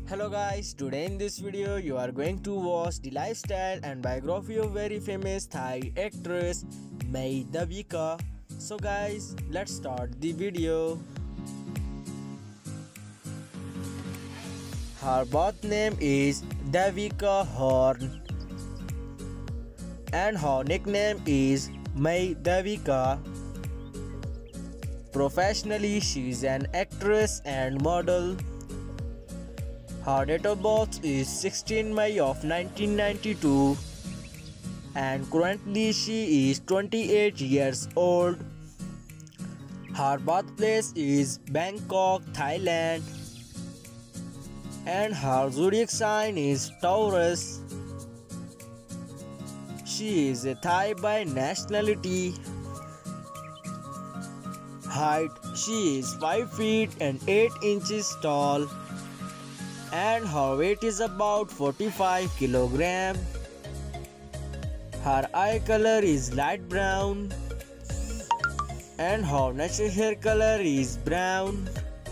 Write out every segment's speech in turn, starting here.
Hello guys, today in this video you are going to watch the lifestyle and biography of very famous Thai actress Mai Davika. So guys, let's start the video. Her birth name is Davika Horn and her nickname is Mai Davika. Professionally, she is an actress and model. Her date of birth is 16 May of 1992 and currently she is 28 years old. Her birthplace is Bangkok, Thailand and her zodiac sign is Taurus. She is a Thai by nationality. Height, she is 5 feet and 8 inches tall and her weight is about 45 kg. Her eye color is light brown and her natural hair color is brown.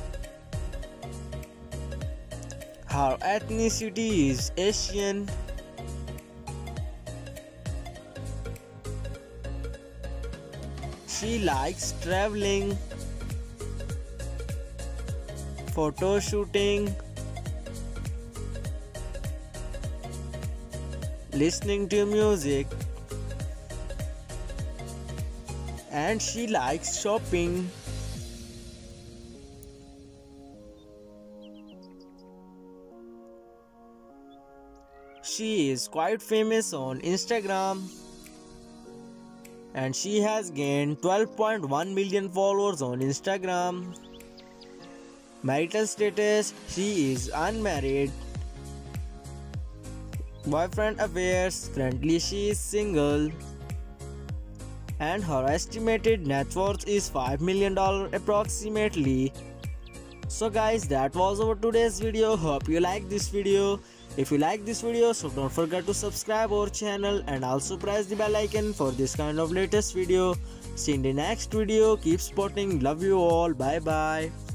Her ethnicity is Asian. She likes traveling, photo shooting, listening to music, and she likes shopping. She is quite famous on Instagram and she has gained 12.1 million followers on Instagram. Marital status, she is unmarried. Boyfriend affairs, currently she is single. And her estimated net worth is $5 million approximately. So guys, that was our today's video. Hope you like this video. If you like this video, so don't forget to subscribe our channel and also press the bell icon for this kind of latest video. See you in the next video. Keep supporting. Love you all. Bye bye.